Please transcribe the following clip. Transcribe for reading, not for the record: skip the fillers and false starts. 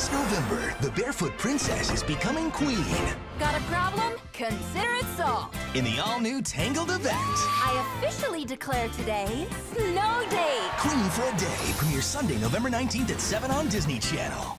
This November, the Barefoot Princess is becoming queen. Got a problem? Consider it solved. In the all-new Tangled event. I officially declare today, Snow Day. Queen for a Day premieres Sunday, November 19th at 7 on Disney Channel.